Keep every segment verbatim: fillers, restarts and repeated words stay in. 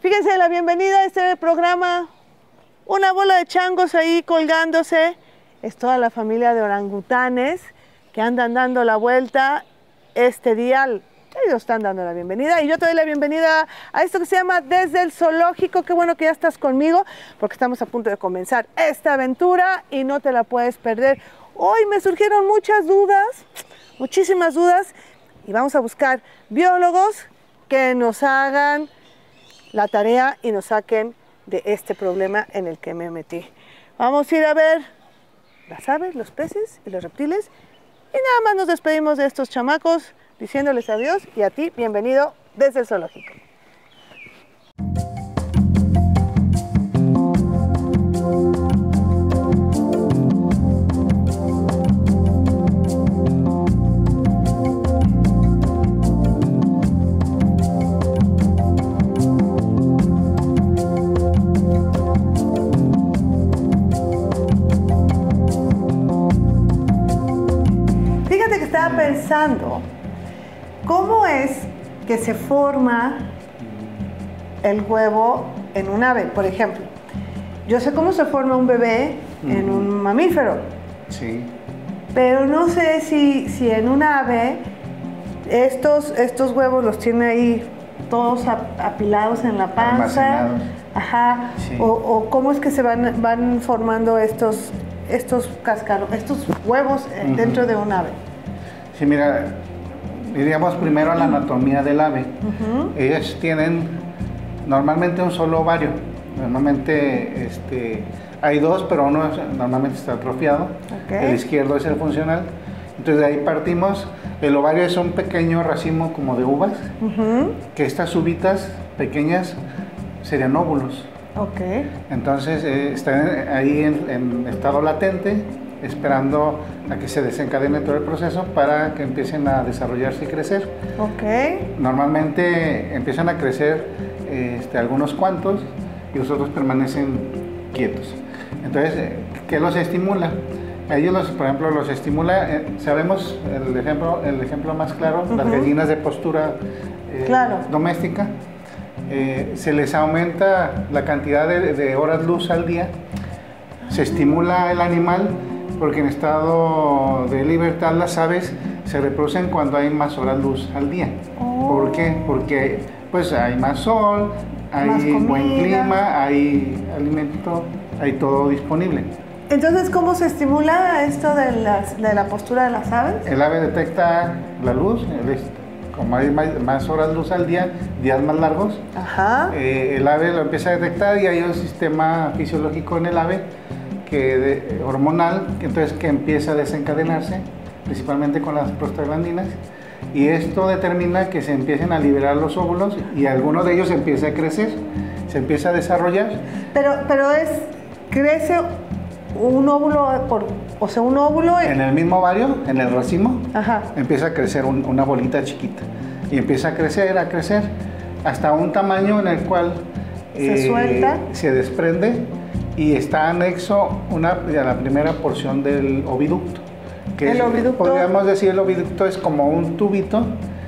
Fíjense, la bienvenida a este programa, una bola de changos ahí colgándose, es toda la familia de orangutanes que andan dando la vuelta este día. Ellos están dando la bienvenida y yo te doy la bienvenida a esto que se llama Desde el Zoológico. Qué bueno que ya estás conmigo porque estamos a punto de comenzar esta aventura y no te la puedes perder. Hoy me surgieron muchas dudas, muchísimas dudas y vamos a buscar biólogos que nos hagan la tarea y nos saquen de este problema en el que me metí. Vamos a ir a ver las aves, los peces y los reptiles y nada más nos despedimos de estos chamacos diciéndoles adiós y a ti, bienvenido desde el zoológico. Fíjate que estaba pensando, ¿cómo es que se forma el huevo en un ave? Por ejemplo, yo sé cómo se forma un bebé uh-huh. en un mamífero. Sí. Pero no sé si, si en un ave estos, estos huevos los tiene ahí todos apilados en la panza. Ajá. Sí. O, o cómo es que se van, van formando estos, estos cascaros, estos huevos uh-huh. dentro de un ave. Sí, mira. Diríamos primero a la anatomía del ave. Uh-huh. Ellos tienen normalmente un solo ovario. Normalmente este, hay dos, pero uno es, normalmente está atrofiado. Okay. El izquierdo es el funcional. Entonces de ahí partimos. El ovario es un pequeño racimo como de uvas, uh-huh. que estas uvitas pequeñas serían óvulos. Okay. Entonces eh, están ahí en, en estado latente, esperando a que se desencadene todo el proceso para que empiecen a desarrollarse y crecer. Okay. Normalmente empiezan a crecer este, algunos cuantos y los otros permanecen quietos. Entonces, ¿qué los estimula? A ellos, los, por ejemplo, los estimula, eh, sabemos el ejemplo, el ejemplo más claro, uh-huh. las gallinas de postura eh, claro. doméstica, eh, se les aumenta la cantidad de, de horas luz al día, se estimula el animal, porque en estado de libertad las aves se reproducen cuando hay más horas luz al día. Oh. ¿Por qué? Porque pues hay más sol, hay más buen clima, hay alimento, hay todo disponible. Entonces, ¿cómo se estimula esto de, las, de la postura de las aves? El ave detecta la luz, el, como hay más, más horas luz al día, días más largos, Ajá. Eh, el ave lo empieza a detectar y hay un sistema fisiológico en el ave que de, hormonal, que entonces que empieza a desencadenarse, principalmente con las prostaglandinas, y esto determina que se empiecen a liberar los óvulos y alguno de ellos empieza a crecer, se empieza a desarrollar. Pero, pero es, crece un óvulo, por, o sea, un óvulo... En el mismo ovario, en el racimo, Ajá. empieza a crecer un, una bolita chiquita, y empieza a crecer, a crecer, hasta un tamaño en el cual se eh, suelta, se desprende, y está anexo una, a la primera porción del oviducto. Que ¿El es, oviducto? Podríamos decir el oviducto es como un tubito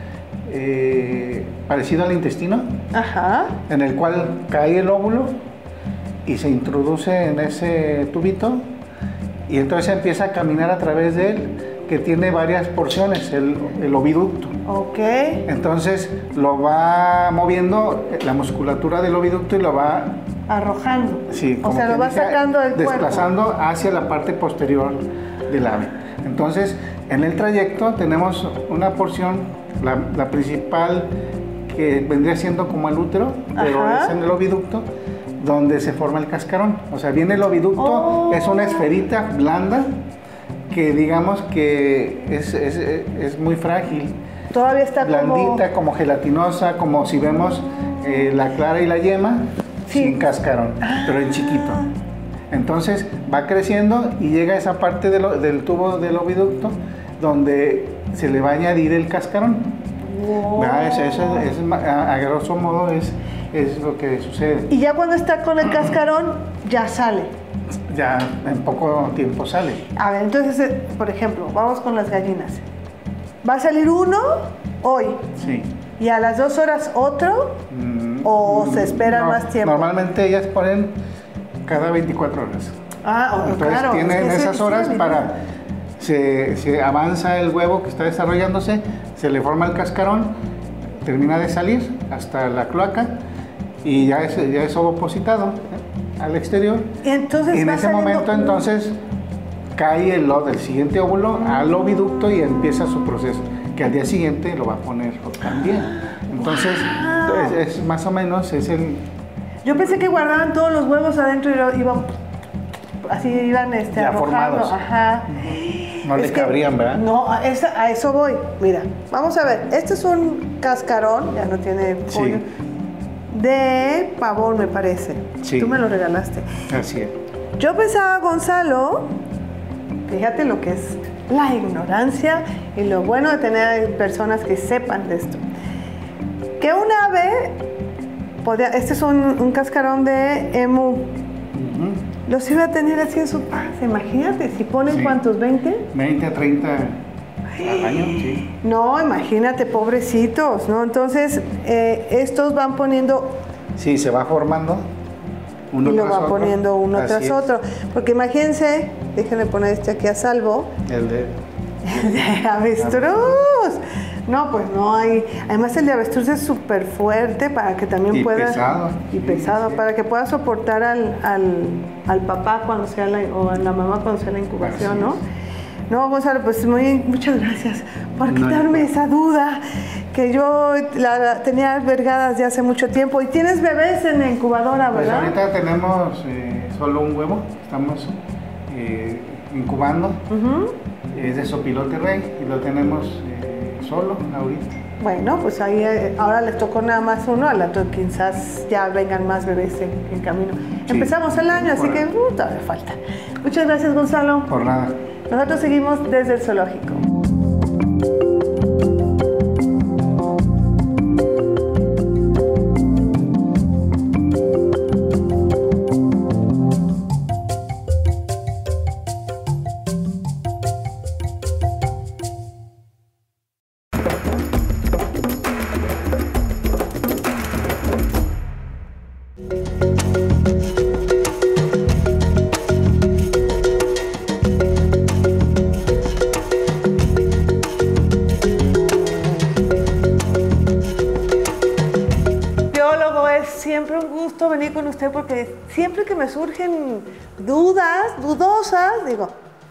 eh, parecido al intestino, Ajá. en el cual cae el óvulo y se introduce en ese tubito y entonces empieza a caminar a través de él, que tiene varias porciones, el, el oviducto. Ok. Entonces lo va moviendo la musculatura del oviducto y lo va arrojando. Sí, o sea, lo va sacando del cuerpo. Desplazando hacia la parte posterior del ave. Entonces, en el trayecto tenemos una porción, la, la principal, que vendría siendo como el útero, pero Ajá. es en el oviducto, donde se forma el cascarón. O sea, viene el oviducto, oh. es una esferita blanda, que digamos que es, es, es muy frágil. Todavía está blandita, como, como gelatinosa, como si vemos eh, la clara y la yema, sí. sin cascarón, ah. pero en chiquito. Entonces va creciendo y llega a esa parte de lo, del tubo del oviducto donde se le va a añadir el cascarón. Wow. Eso, eso es, es, a grosso modo es, es lo que sucede. Y ya cuando está con el cascarón, ya sale. Ya en poco tiempo sale. A ver, entonces, por ejemplo, vamos con las gallinas. ¿Va a salir uno hoy? Sí. ¿Y a las dos horas otro? Mm, ¿O se esperan no, más tiempo? Normalmente ellas ponen cada veinticuatro horas. Ah, entonces claro, tienen es que esas se, horas sí, para... Se, se avanza el huevo que está desarrollándose, se le forma el cascarón, termina de salir hasta la cloaca y ya es, ya es ovopositado ¿eh? al exterior. Y, entonces y en ese momento un... entonces cae el, el siguiente óvulo al oviducto y empieza su proceso, que al día siguiente lo va a poner también. Entonces wow. es, es más o menos es el... Yo pensé que guardaban todos los huevos adentro y lo iban... Así iban este, ya arrojando. Formados. Ajá. No le cabrían, ¿verdad? No, a, esa, a eso voy. Mira, vamos a ver. Este es un cascarón, ya no tiene pollo, sí. de pavón, me parece. Sí. Tú me lo regalaste. Así es. Yo pensaba, Gonzalo, fíjate lo que es la ignorancia y lo bueno de tener personas que sepan de esto. Que un ave, podía, este es un, un cascarón de emu. Uh-huh. Los iba a tener así en su panza, imagínate, si ponen sí. ¿Cuántos? ¿veinte? veinte a treinta al año, sí. No, imagínate, pobrecitos, ¿no? Entonces, eh, estos van poniendo... Sí, se va formando uno y lo tras va otro. poniendo uno Así tras es. otro. Porque imagínense, déjenme poner este aquí a salvo. El de... El de avestruz. No, pues no hay... Además el de avestruz es súper fuerte para que también y pueda... pesado. Y pesado. Sí. Para que pueda soportar al, al, al papá cuando sea la... o a la mamá cuando sea la incubación, así ¿no? Es. No, Gonzalo, pues muy, muchas gracias por quitarme no. esa duda que yo la, la tenía albergada desde hace mucho tiempo. Y tienes bebés en la incubadora, ¿verdad? Pues ahorita tenemos eh, solo un huevo, estamos eh, incubando. Uh-huh. Es de sopilote rey y lo tenemos eh, solo ahorita. Bueno, pues ahí eh, ahora les tocó nada más uno, al otro quizás ya vengan más bebés en, en camino. Sí. Empezamos el año, así que uh, todavía falta. Muchas gracias, Gonzalo. Por nada. Nosotros seguimos desde el zoológico. Venir con usted porque siempre que me surgen dudas, dudosas, digo,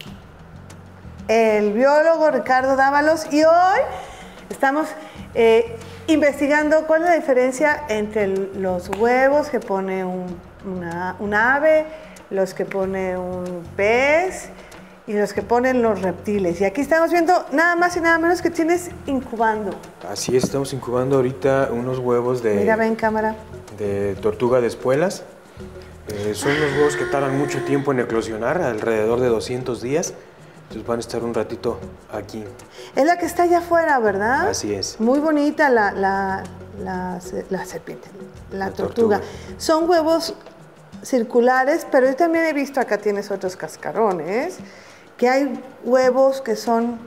el biólogo Ricardo Dávalos, y hoy estamos eh, investigando cuál es la diferencia entre los huevos que pone un, una, un ave, los que pone un pez y los que ponen los reptiles. Y aquí estamos viendo nada más y nada menos que tienes incubando. Así es, estamos incubando ahorita unos huevos de... Mira, ven cámara. De tortuga de espuelas. Eh, son los huevos que tardan mucho tiempo en eclosionar, alrededor de doscientos días. Entonces van a estar un ratito aquí. Es la que está allá afuera, ¿verdad? Así es. Muy bonita la, la, la, la serpiente, la, la tortuga. tortuga. Son huevos circulares, pero yo también he visto, acá tienes otros cascarones, que hay huevos que son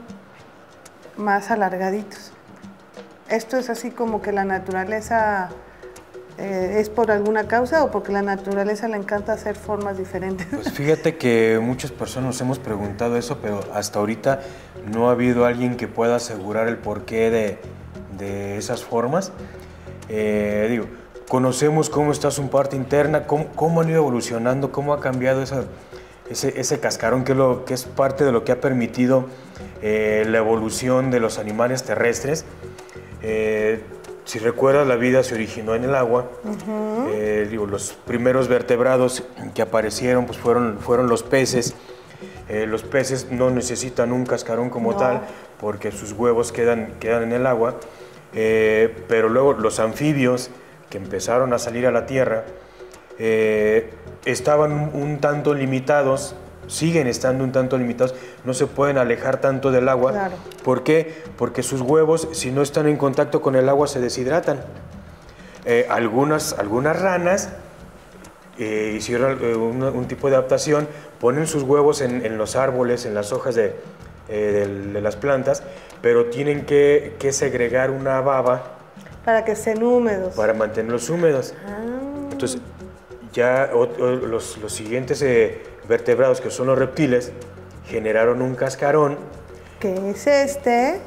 más alargaditos. Esto es así como que la naturaleza... Eh, ¿Es por alguna causa o porque la naturaleza le encanta hacer formas diferentes? Pues fíjate que muchas personas nos hemos preguntado eso, pero hasta ahorita no ha habido alguien que pueda asegurar el porqué de, de esas formas. Eh, digo, conocemos cómo está su parte interna, cómo, cómo han ido evolucionando, cómo ha cambiado esa, ese, ese cascarón que, lo, que es parte de lo que ha permitido eh, la evolución de los animales terrestres. Eh, Si recuerdas, la vida se originó en el agua. Uh-huh. eh, digo, los primeros vertebrados que aparecieron pues fueron, fueron los peces. Eh, los peces no necesitan un cascarón como no. tal, porque sus huevos quedan, quedan en el agua. Eh, pero luego los anfibios que empezaron a salir a la tierra eh, estaban un tanto limitados, siguen estando un tanto limitados, no se pueden alejar tanto del agua. Claro. ¿Por qué? Porque sus huevos, si no están en contacto con el agua, se deshidratan. Eh, algunas, algunas ranas eh, hicieron eh, un, un tipo de adaptación, ponen sus huevos en, en los árboles, en las hojas de, eh, de, de las plantas, pero tienen que, que segregar una baba Para que estén húmedos. Para mantenerlos húmedos. Ah. Entonces, ya o, o, los, los siguientes eh, vertebrados, que son los reptiles, generaron un cascarón. ¿Qué es este?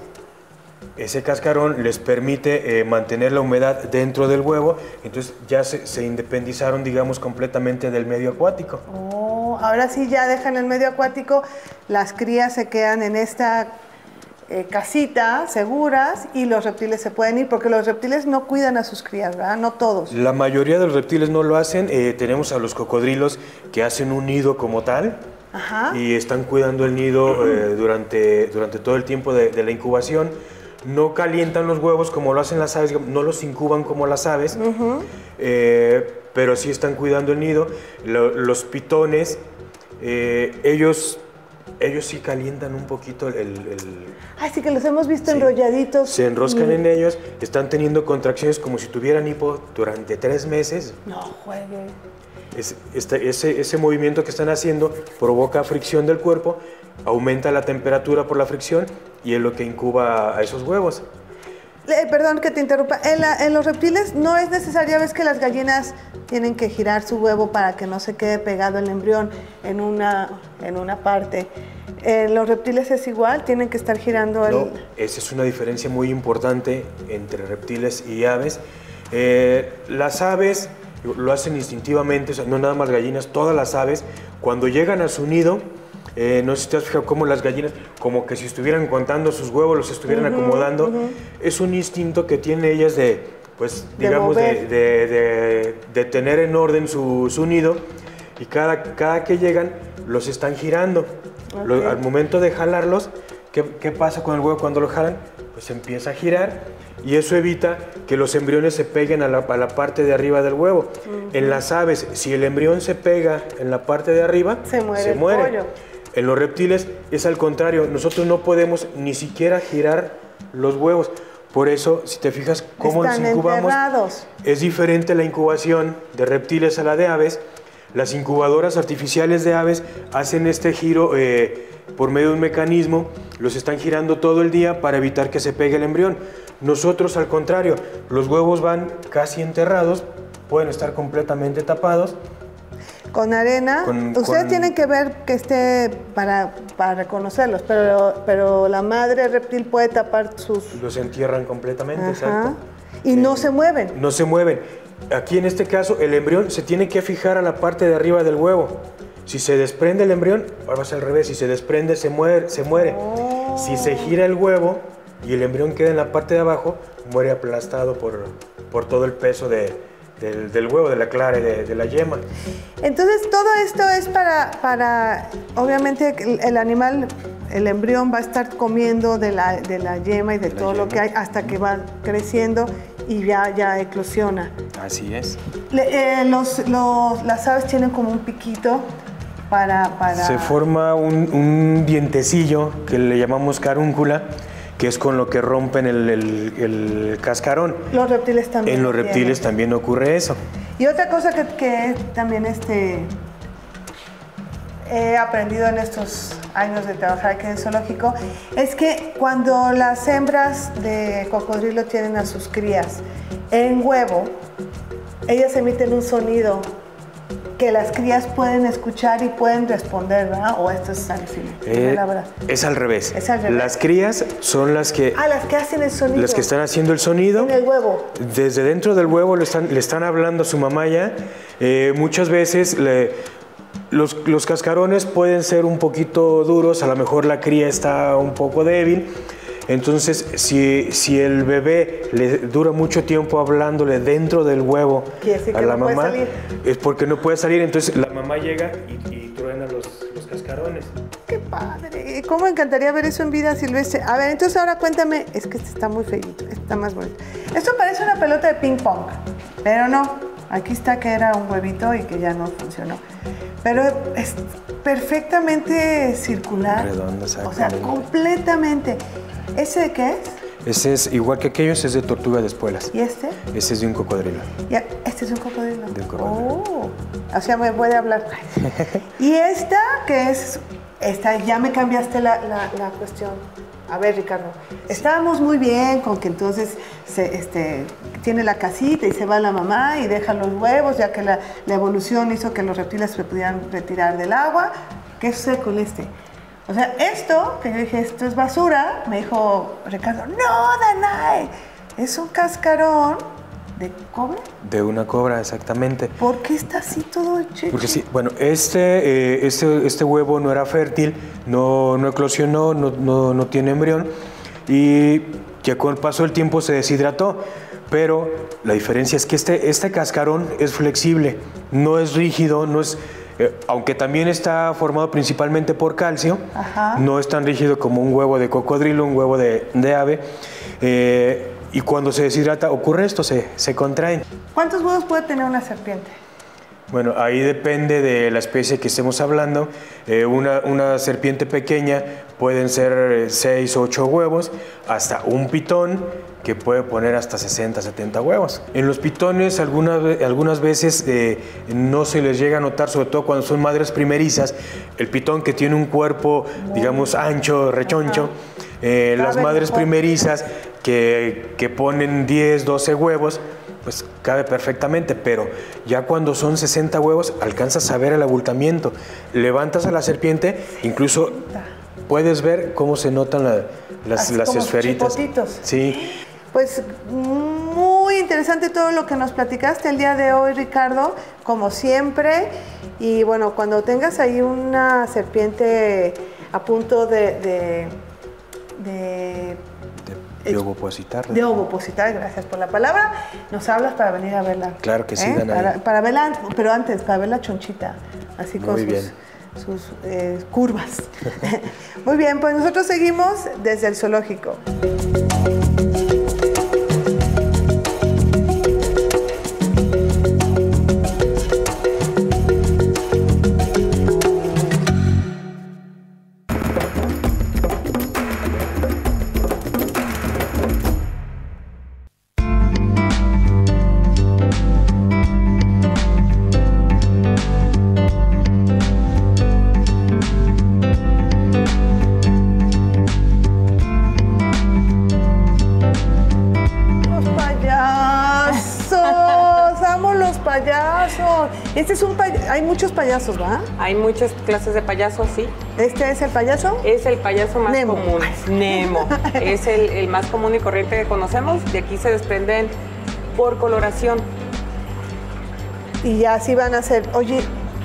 Ese cascarón les permite eh, mantener la humedad dentro del huevo, entonces ya se, se independizaron, digamos, completamente del medio acuático. Oh, ahora sí ya dejan el medio acuático, las crías se quedan en esta eh, casita seguras y los reptiles se pueden ir, porque los reptiles no cuidan a sus crías, ¿verdad? No todos. La mayoría de los reptiles no lo hacen, eh, tenemos a los cocodrilos que hacen un nido como tal. Ajá. Y están cuidando el nido eh, durante, durante todo el tiempo de, de la incubación. No calientan los huevos como lo hacen las aves, no los incuban como las aves, uh-huh. eh, pero sí están cuidando el nido. Lo, los pitones, eh, ellos, ellos sí calientan un poquito el... el Ay, sí que los hemos visto sí. enrolladitos. Se enroscan y... en ellos, están teniendo contracciones como si tuvieran hipo durante tres meses. No juegue. Es, este, ese, ese movimiento que están haciendo provoca fricción del cuerpo, aumenta la temperatura por la fricción y es lo que incuba a esos huevos. Eh, perdón que te interrumpa. En, la, en los reptiles no es necesario, ves que las gallinas tienen que girar su huevo para que no se quede pegado el embrión en una, en una parte. ¿En los reptiles es igual? ¿Tienen que estar girando el...? No, esa es una diferencia muy importante entre reptiles y aves. Eh, las aves lo hacen instintivamente, o sea, no nada más gallinas, todas las aves, cuando llegan a su nido, eh, no sé si te has fijado cómo las gallinas, como que si estuvieran contando sus huevos, los estuvieran uh-huh, acomodando, uh-huh. Es un instinto que tienen ellas de, pues, digamos, de, de, de, de tener en orden su, su nido, y cada, cada que llegan, los están girando. Okay. Lo, al momento de jalarlos, ¿qué, ¿qué pasa con el huevo cuando lo jalan? Pues empieza a girar, y eso evita que los embriones se peguen a la, a la parte de arriba del huevo. Uh-huh. En las aves, si el embrión se pega en la parte de arriba, se muere. Se el muere. Pollo. En los reptiles es al contrario, nosotros no podemos ni siquiera girar los huevos. Por eso, si te fijas cómo Están nos incubamos, enterrados. Es diferente la incubación de reptiles a la de aves. Las incubadoras artificiales de aves hacen este giro eh, por medio de un mecanismo, los están girando todo el día para evitar que se pegue el embrión. Nosotros, al contrario, los huevos van casi enterrados, pueden estar completamente tapados. Con arena. Con, Ustedes con... tienen que ver que esté para, para reconocerlos, pero, pero la madre reptil puede tapar sus... Los entierran completamente, ajá. Exacto. Y eh, no se mueven. No se mueven. Aquí en este caso el embrión se tiene que fijar a la parte de arriba del huevo. Si se desprende el embrión, ahora va a ser al revés, si se desprende se muere. Se muere. Oh. Si se gira el huevo y el embrión queda en la parte de abajo, muere aplastado por, por todo el peso de, del, del huevo, de la clara y de, de la yema. Entonces todo esto es para, para obviamente el, el animal, el embrión va a estar comiendo de la, de la yema y de, de todo lo que hay hasta que va creciendo y ya, ya eclosiona. Así es. Le, eh, los, los, las aves tienen como un piquito para... para... Se forma un, un dientecillo que le llamamos carúncula, que es con lo que rompen el, el, el cascarón. Los reptiles también. En los reptiles tienen. También ocurre eso. Y otra cosa que, que también este, he aprendido en estos años de trabajar aquí en el zoológico es que cuando las hembras de cocodrilo tienen a sus crías en huevo, ellas emiten un sonido que las crías pueden escuchar y pueden responder, ¿verdad? O esto es alucinante. Eh, es al revés. Es al revés. Las crías son las que... Ah, las que hacen el sonido. Las que están haciendo el sonido. En el huevo. Desde dentro del huevo le están, le están hablando a su mamá ya. Eh, muchas veces le, los, los cascarones pueden ser un poquito duros, a lo mejor la cría está un poco débil. Entonces, si, si el bebé le dura mucho tiempo hablándole dentro del huevo a la no mamá, es porque no puede salir. Entonces, la mamá llega y, y truena los, los cascarones. ¡Qué padre! ¿Cómo me encantaría ver eso en vida silvestre? A ver, entonces ahora cuéntame. Es que este está muy feíto, este está más bonito. Esto parece una pelota de ping pong, pero no. Aquí está que era un huevito y que ya no funcionó. Pero es perfectamente circular. Redondo, o sea, completamente. ¿Ese de qué es? Ese es igual que aquellos, es de tortuga de espuelas. ¿Y este? Ese es de un cocodrilo. Ya, ¿este es un cocodrilo? De un cocodrilo. Oh, o sea, me puede hablar. ¿Y esta qué es? Esta, ya me cambiaste la, la, la cuestión. A ver, Ricardo, estábamos muy bien con que entonces se, este, tiene la casita y se va la mamá y deja los huevos, ya que la, la evolución hizo que los reptiles se pudieran retirar del agua. ¿Qué sucede con este? O sea, esto, que yo dije, esto es basura, me dijo Ricardo, no, Danae, es un cascarón de cobra. De una cobra, exactamente. ¿Por qué está así todo hecho? Porque sí, bueno, este, eh, este, este huevo no era fértil, no, no eclosionó, no, no, no tiene embrión y que con el paso del tiempo se deshidrató. Pero la diferencia es que este, este cascarón es flexible, no es rígido, no es... Eh, aunque también está formado principalmente por calcio, Ajá. no es tan rígido como un huevo de cocodrilo, un huevo de, de ave, eh, y cuando se deshidrata ocurre esto, se, se contraen. ¿Cuántos huevos puede tener una serpiente? Bueno, ahí depende de la especie que estemos hablando. Eh, una, una serpiente pequeña pueden ser seis o ocho huevos, hasta un pitón que puede poner hasta sesenta, setenta huevos. En los pitones algunas, algunas veces eh, no se les llega a notar, sobre todo cuando son madres primerizas, el pitón que tiene un cuerpo, digamos, ancho, rechoncho. Eh, las madres primerizas que, que ponen diez, doce huevos, pues cabe perfectamente, pero ya cuando son sesenta huevos alcanzas a ver el abultamiento. Levantas a la serpiente, incluso puedes ver cómo se notan la, las, las como esferitas. Chipotitos. Sí. Pues muy interesante todo lo que nos platicaste el día de hoy, Ricardo, como siempre. Y bueno, cuando tengas ahí una serpiente a punto de... de, de De ovopositar. De ovopositar, gracias por la palabra. Nos hablas para venir a verla. Claro que sí, ¿eh? Danae. Para, para verla, pero antes, para ver la chonchita, así con Muy sus, bien. sus eh, curvas. Muy bien, pues nosotros seguimos desde el zoológico. Este es un pay- hay muchos payasos, ¿va? Hay muchas clases de payasos, sí. ¿Este es el payaso? Es el payaso más Nemo. común. Nemo. Es el, el más común y corriente que conocemos. De aquí se desprenden por coloración. Y ya así van a ser. Oye,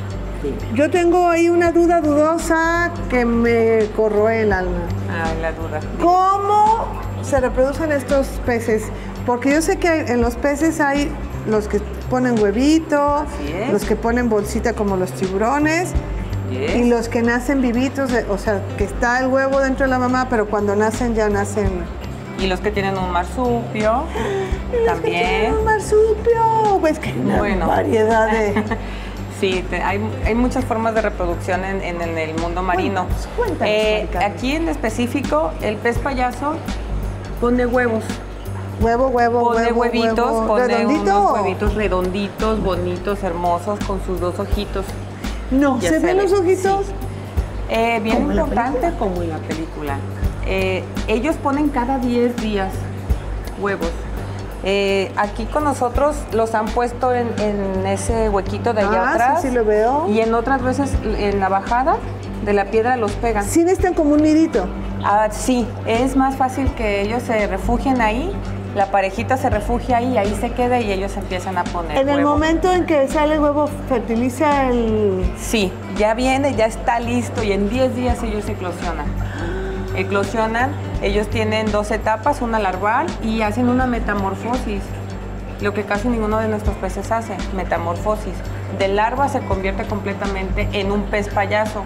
yo tengo ahí una duda dudosa que me corroe el alma. Ah, la duda. ¿Cómo se reproducen estos peces? Porque yo sé que hay- en los peces hay los que ponen huevito, Así es. los que ponen bolsita como los tiburones, Yes. y los que nacen vivitos, de- o sea, que está el huevo dentro de la mamá, pero cuando nacen ya nacen... Y los que tienen un marsupio, Y los que también. tienen un marsupio, pues que hay una Bueno. variedad de... Sí, te- hay, hay muchas formas de reproducción en, en- en el mundo marino. Cuéntanos, cuéntanos, Eh, Ricardo. aquí en específico, el pez payaso pone huevos. Huevo, huevo, Pone huevo, huevitos, huevo. pone ¿Redondito? unos huevitos redonditos, bonitos, hermosos, con sus dos ojitos. No, Ya ¿se ven ve, los ojitos? sí. Eh, bien ¿Como en la importante película? como en la película. Eh, ellos ponen cada diez días huevos. Eh, aquí con nosotros los han puesto en, en ese huequito de allá Ah, atrás. sí, sí lo veo. Y en otras veces en la bajada de la piedra los pegan. Sí necesitan como un nidito. Ah, sí, es más fácil que ellos se refugien ahí, la parejita se refugia ahí, ahí se queda y ellos empiezan a poner En el huevo. momento en que sale el huevo, fertiliza el... Sí, ya viene, ya está listo y en diez días ellos eclosionan. Eclosionan, ellos tienen dos etapas, una larval y hacen una metamorfosis, lo que casi ninguno de nuestros peces hace, metamorfosis. De larva se convierte completamente en un pez payaso.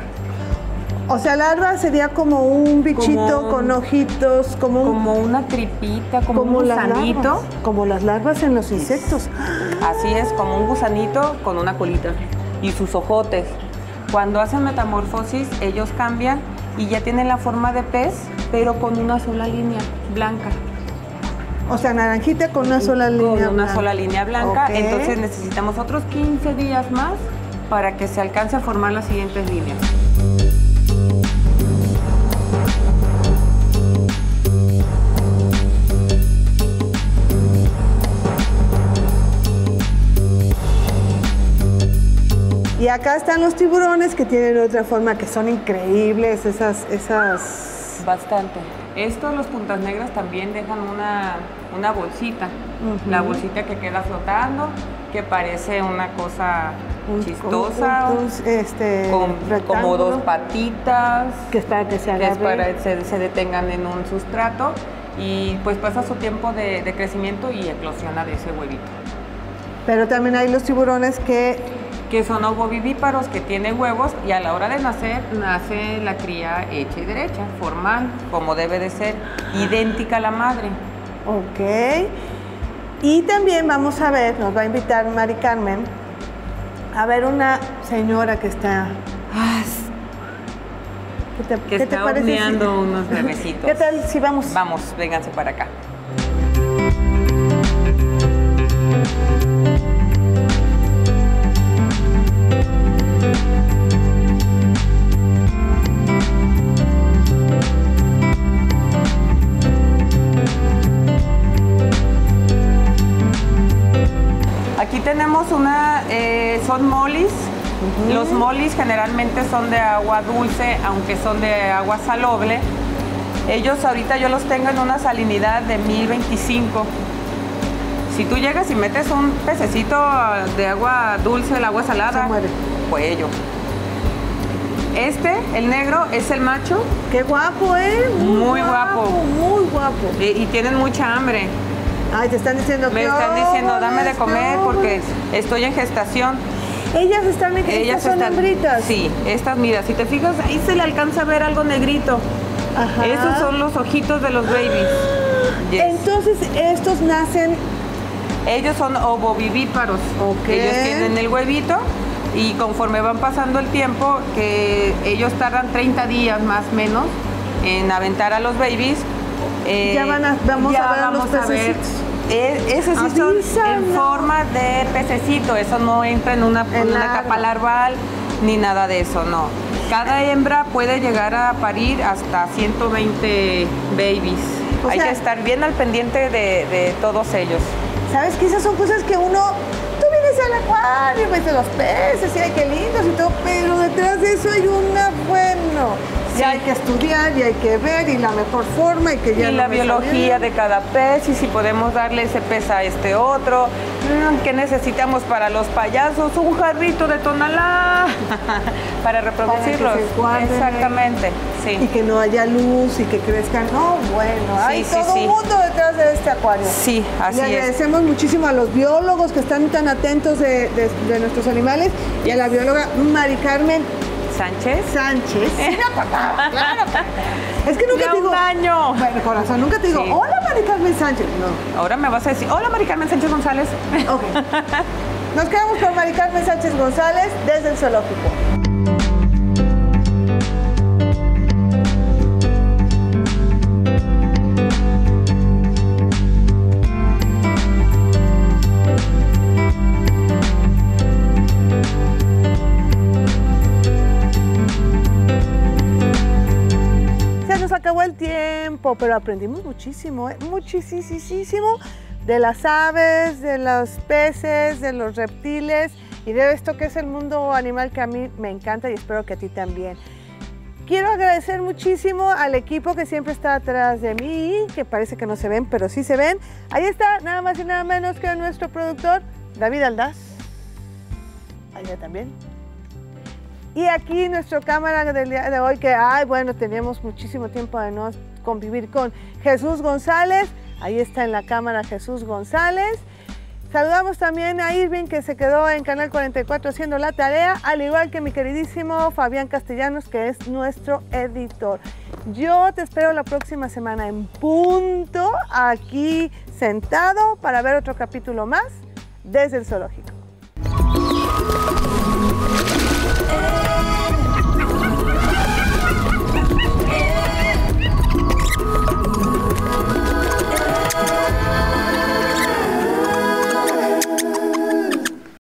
O sea, larva sería como un bichito Como- con ojitos, como un... Como una tripita, como, un las gusanito. larvas, como las larvas en los insectos. Así es, como un gusanito con una colita y sus ojotes. Cuando hacen metamorfosis, ellos cambian y ya tienen la forma de pez, pero con una sola línea blanca. O sea, naranjita con una sola línea Con una blanca. sola línea blanca. Ok. Entonces necesitamos otros quince días más para que se alcance a formar las siguientes líneas. Y acá están los tiburones que tienen otra forma, que son increíbles, esas... esas... Bastante. Estos, los puntas negras, también dejan una, una bolsita. Uh-huh. La bolsita que queda flotando, que parece una cosa un, chistosa. Un, un, este, con, como dos patitas. Que es para que se agarre. Que es para que se, se detengan en un sustrato. Y pues pasa su tiempo de, de crecimiento y eclosiona de ese huevito. Pero también hay los tiburones que... que son ovovivíparos, que tienen huevos y a la hora de nacer, nace la cría hecha y derecha, formal, como debe de ser, idéntica a la madre. Ok. Y también vamos a ver, nos va a invitar Mari Carmen, a ver una señora que está... ¿Qué te, que ¿qué está te parece horneando si... unos bebecitos. ¿Qué tal si vamos? Vamos, vénganse para acá. Aquí tenemos una, eh, son molis. Uh-huh. Los molis generalmente son de agua dulce, aunque son de agua salobre. Ellos ahorita yo los tengo en una salinidad de mil veinticinco. Si tú llegas y metes un pececito de agua dulce, el agua salada, se muere. Cuello. Este, el negro, es el macho. ¡Qué guapo, eh! Muy, muy guapo, guapo. Muy guapo. Y, y tienen mucha hambre. Ay, te están diciendo que... Me están diciendo, dame de comer porque estoy en gestación. Ellas están en Ellas estas son están, hembritas. Sí, estas, mira, si te fijas, ahí se le alcanza a ver algo negrito. Ajá. Esos son los ojitos de los babies. Yes. Entonces, estos nacen... Ellos son ovovivíparos. Okay. Ellos tienen el huevito y conforme van pasando el tiempo, que ellos tardan treinta días más o menos en aventar a los babies. Eh, ya van a, vamos ya a ver vamos los a ver. Eh, ese sí son en forma de pececito, eso no entra en una, en una capa larval ni nada de eso, no. Cada hembra puede llegar a parir hasta ciento veinte babies. O Hay sea, que estar bien al pendiente de, de todos ellos. ¿Sabes que esas son cosas que uno... Tú vienes al acuario, ves los peces y ay, qué lindos y todo, pero detrás de eso hay una, bueno... Sí. Ya hay que estudiar y hay que ver y la mejor forma y que ya y no la biología de cada pez y si podemos darle ese pez a este otro. ¿Qué necesitamos para los payasos? Un jarrito de tonalá para reproducirlos. Para que se Exactamente, sí. Y que no haya luz y que crezcan. No, bueno, sí, hay sí, todo sí. un mundo detrás de este acuario. Sí, así es. Le agradecemos es. muchísimo a los biólogos que están tan atentos de, de, de nuestros animales y a la bióloga Mari Carmen Sánchez. Sánchez. Sí, me acordaba, claro. Es que nunca ya te digo. Un año. Bueno, corazón, nunca te digo, sí. Hola Mari Carmen Sánchez. No. Ahora me vas a decir, hola Mari Carmen Sánchez González. Ok. Nos quedamos con Mari Carmen Sánchez González desde el zoológico. Acabó el tiempo, pero aprendimos muchísimo, ¿eh? muchísimo de las aves, de los peces, de los reptiles y de esto que es el mundo animal que a mí me encanta y espero que a ti también. Quiero agradecer muchísimo al equipo que siempre está atrás de mí, que parece que no se ven, pero sí se ven. Ahí está, nada más y nada menos que nuestro productor, David Aldaz. Allá también. Y aquí nuestra cámara del día de hoy, que, ay, bueno, teníamos muchísimo tiempo de no convivir con Jesús González. Ahí está en la cámara Jesús González. Saludamos también a Irving, que se quedó en Canal cuarenta y cuatro haciendo la tarea, al igual que mi queridísimo Fabián Castellanos, que es nuestro editor. Yo te espero la próxima semana en punto, aquí sentado, para ver otro capítulo más desde el zoológico.